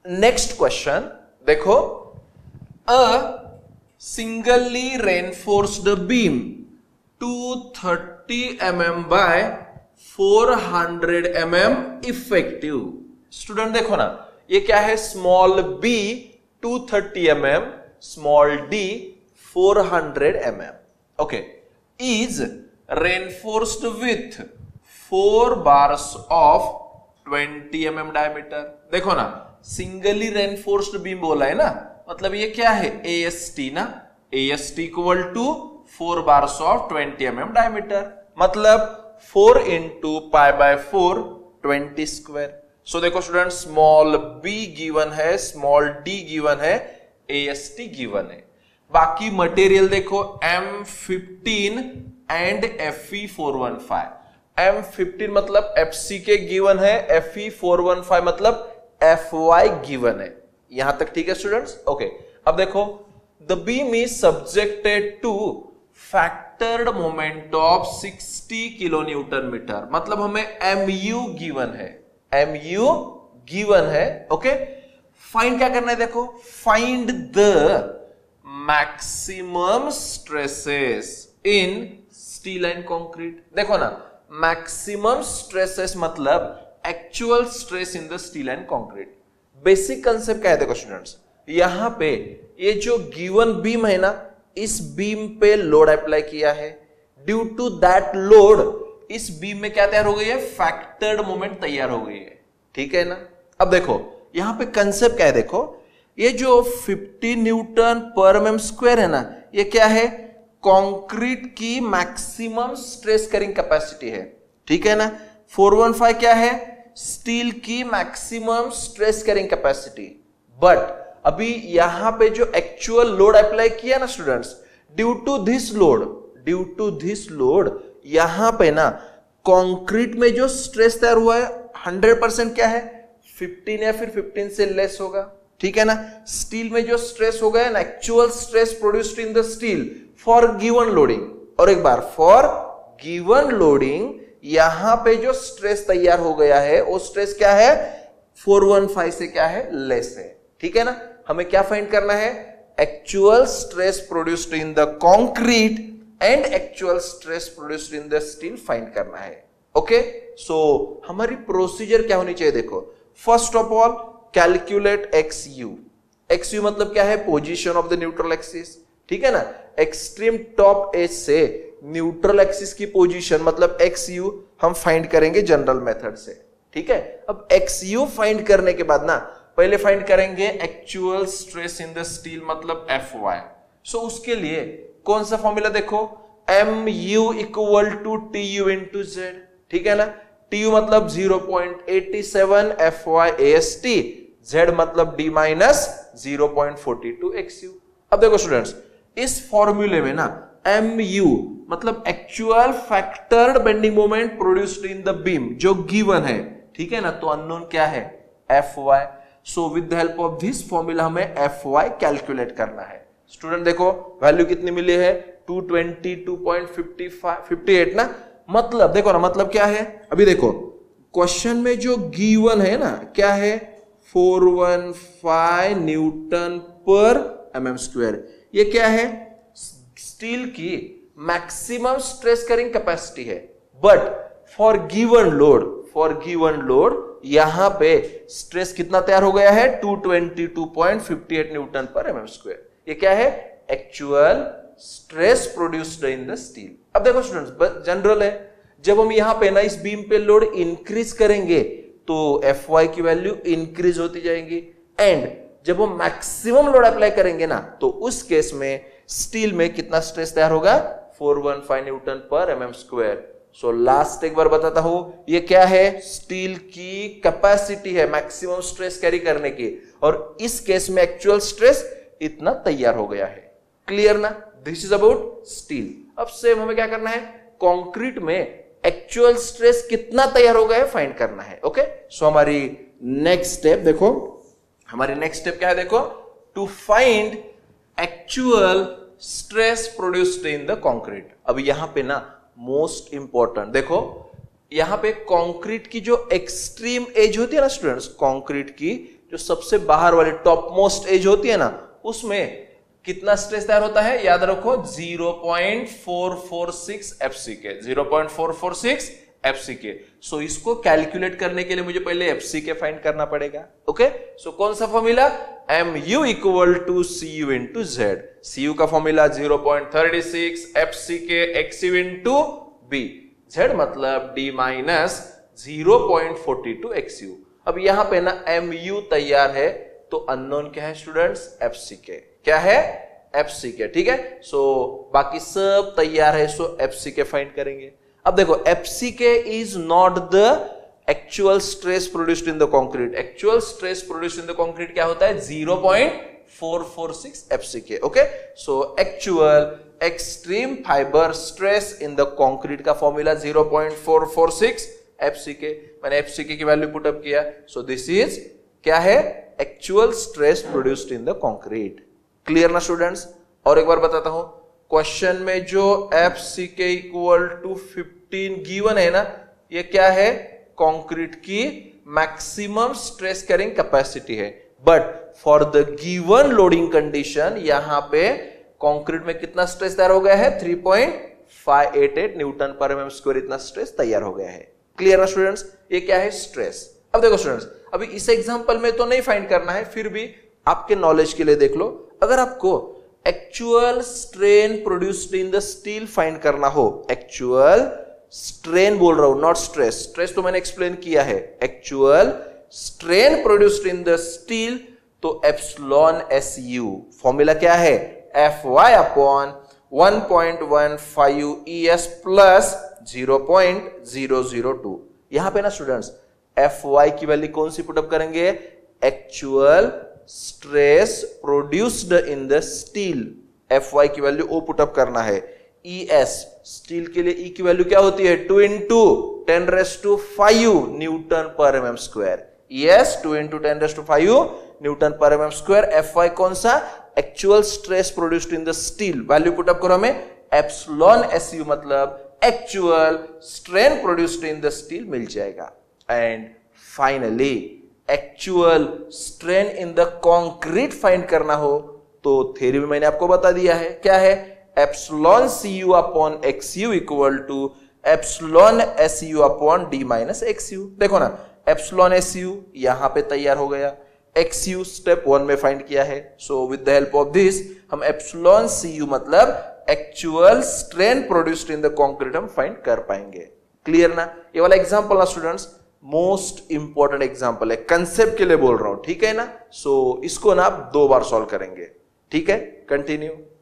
Next question देखो, a singly reinforced beam 230 mm by 400 mm effective. Student देखो ना, ये क्या है, small b 230 mm, small d 400 mm, okay, is reinforced with 4 bars of 20 mm diameter. देखो ना, singly reinforced beam बोला है ना, मतलब ये क्या है, AST ना, AST equal to 4 bars of 20 mm diameter, मतलब 4 into pi by 4 20 square. So देखो स्टूडेंट, स्मॉल b गिवन है, स्मॉल d गिवन है, AST गिवन है। बाकी मटेरियल देखो, M15 एंड Fe415। M15 मतलब FC के गिवन है, Fe415 मतलब FY गिवन है। यहां तक ठीक है स्टूडेंट्स? ओके, अब देखो, the beam is subjected to factored moment of 60 kilo newton metre, मतलब हमें MU गिवन है, MU गिवन है। ओके, फाइंड क्या करना है, देखो, find the maximum stresses in steel and concrete. देखो ना, मैक्सिमम स्ट्रेसेस मतलब actual stress in the steel and concrete. Basic concept क्या है, देखो स्टूडेंट्स, यहां पे ये जो गिवन बीम है ना, इस बीम पे लोड अप्लाई किया है, ड्यू टू दैट लोड इस बीम में क्या तैयार हो गई है, फैक्टर्ड मोमेंट तैयार हो गई है, ठीक है ना। अब देखो यहां पे कंसेप्ट क्या है, देखो, ये जो 50 न्यूटन पर mm स्क्वायर है ना, ये क्या है, कंक्रीट की मैक्सिमम स्ट्रेस कैरिंग कैपेसिटी है, ठीक है ना। 415 क्या है, स्टील की maximum stress carrying capacity. But अभी यहां पे जो एक्चुअल लोड अप्लाई किया ना students, due to this load यहां पे ना कंक्रीट में जो स्ट्रेस तैयार हुआ है 100% क्या है, 15 या फिर 15 से लेस होगा, ठीक है ना। स्टील में जो स्ट्रेस हो गया ना, actual stress produced in the steel for given loading, और एक बार फॉर गिवन लोडिंग यहां पे जो स्ट्रेस तैयार हो गया है वो स्ट्रेस क्या है, 415 से क्या है, लेस है, ठीक है ना। हमें क्या फाइंड करना है, actual stress produced in the concrete and actual stress produced in the steel find करना है। ओके, सो हमारी प्रोसीजर क्या होनी चाहिए, देखो, first of all calculate XU मतलब क्या है, position of the neutral axis, ठीक है ना। एक्सट्रीम टॉप एज से न्यूट्रल एक्सिस की पोजीशन मतलब XU हम फाइंड करेंगे जनरल मेथड से, ठीक है। अब XU फाइंड करने के बाद ना, पहले फाइंड करेंगे actual stress in the steel मतलब FY। सो उसके लिए कौन सा फॉर्मूला, देखो, MU equal to TU into Z, ठीक है ना। TU मतलब 0.87 FY AST, Z मतलब D माइनस 0.42 XU। अब देखो स्टूडेंट्स, इस फॉर्मूले में ना MU मतलब actual factored bending moment produced in the beam जो गिवन है, ठीक है ना, तो अननोन क्या है, FY। So with the help of this formula हमें FY कैलकुलेट करना है। स्टूडेंट देखो, वैल्यू कितनी मिली है, 222.58 ना, मतलब देखो ना, मतलब क्या है, अभी देखो क्वेश्चन में जो गिवन है ना, क्या है, 415 न्यूटन पर mm स्क्वायर, ये क्या है, स्टील की मैक्सिमम स्ट्रेस कैरिंग कैपेसिटी है। बट फॉर गिवन लोड यहां पे स्ट्रेस कितना तैयार हो गया है, 222.58 न्यूटन पर mm स्क्वायर। ये क्या है, actual stress produced in the steel. अब देखो स्टूडेंट्स, जनरल है, जब हम यहां पे ना इस बीम पे लोड इंक्रीज करेंगे तो FY की वैल्यू इंक्रीज होती जाएगी, एंड जब हम मैक्सिमम लोड अप्लाई करेंगे ना, तो उस केस में स्टील में कितना स्ट्रेस तैयार होगा, 415 न्यूटन पर mm स्क्वायर। सो लास्ट एक बार बताता हूं, ये क्या है, स्टील की कैपेसिटी है मैक्सिमम स्ट्रेस कैरी करने की, और इस केस में एक्चुअल स्ट्रेस इतना तैयार हो गया है। क्लियर ना, दिस इज अबाउट स्टील। अब सेम हमें क्या करना है, कंक्रीट में एक्चुअल स्ट्रेस कितना तैयार हो गया है फाइंड करना है। ओके, सो हमारी नेक्स्ट स्टेप देखो, हमारी नेक्स्ट स्टेप क्या है, देखो, to find actual stress produced in the concrete. अब यहां पे ना मोस्ट इंपॉर्टेंट देखो, यहां पे कंक्रीट की जो एक्सट्रीम एज होती है ना स्टूडेंट्स, कंक्रीट की जो सबसे बाहर वाली टॉप मोस्ट एज होती है ना, उसमें कितना स्ट्रेस तैयार होता है, याद रखो 0.446 FCK, 0.446 FCK। सो इसको कैलकुलेट करने के लिए मुझे पहले FCK फाइंड करना पड़ेगा। ओके, सो कौन सा formula, mu equal to Cu into Z। Cu का formula 0.36 FCK XU into B, Z मतलब D माइनस 0.42 XU। अब यहां पे ना mu तैयार है, तो अननोन क्या है स्टूडेंट्स, FCK। क्या है, FCK, ठीक है। सो बाकी सब तैयार है, सो FCK फाइंड करेंगे। अब देखो FCK is not the actual stress produced in the concrete. Actual stress produced in the concrete क्या होता है, 0.446 FCK। Okay, so actual extreme fibre stress in the concrete का फॉर्मूला 0.446 FCK। मैंने FCK की value put up किया, so this is क्या है, actual stress produced in the concrete. Clear ना स्टूडेंट्स। और एक बार बताता हूं, क्वेश्चन में जो FCK इक्वल टू 15 गिवन है ना, ये क्या है, कंक्रीट की मैक्सिमम स्ट्रेस कैरिंग कैपेसिटी है। But for the given loading condition यहां पे कंक्रीट में कितना स्ट्रेस तैयार हो गया है, 3.588 न्यूटन पर mm स्क्वायर, इतना स्ट्रेस तैयार हो गया है। क्लियर ना स्टूडेंट्स, ये क्या है, स्ट्रेस। अब देखो स्टूडेंट्स, अभी इस एग्जांपल में तो नहीं फाइंड करना है, फिर भी आपके नॉलेज के लिए देख लो। अगर आपको actual strain produced in the steel find करना हो, एक्चुअल स्ट्रेन बोल रहा हूं, नॉट स्ट्रेस, स्ट्रेस तो मैंने एक्सप्लेन किया है, actual strain produced in the steel, तो एप्सिलॉन SU फॉर्मूला क्या है, Fy अपॉन 1.15 ES प्लस 0.002। यहां पे ना स्टूडेंट्स Fy की वैल्यू कौन सी पुटअप करेंगे, actual stress produced in the steel, Fy की वैल्यू ओ पुटअप करना है। ES स्टील के लिए E की वैल्यू क्या होती है, 2 इंटू 10⁵ न्यूटन पर mm square. ES 2 into 10⁵ newton पर mm स्क्वायर। Fy कौन सा, actual stress produced in the steel, value put up करो हमें, एप्सिलॉन SU मतलब actual strain produced in the steel मिल जाएगा। And finally actual strain in the concrete find करना हो, तो थ्योरी में मैंने आपको बता दिया है, क्या है, epsilon Cu upon XU equal to epsilon SU upon D minus XU। देखो ना, एप्सिलॉन SU यहां पे तैयार हो गया, XU स्टेप 1 में फाइंड किया है। So with the help of this हम एप्सिलॉन Cu मतलब actual strain produced in the concrete हम फाइंड कर पाएंगे। क्लियर ना। ये वाला एग्जांपल ना स्टूडेंट्स मोस्ट इंपॉर्टेंट एग्जांपल है, कंसेप्ट के लिए बोल रहा हूं, ठीक है ना। सो इसको ना आप 2 बार सॉल्व करेंगे, ठीक है। कंटिन्यू।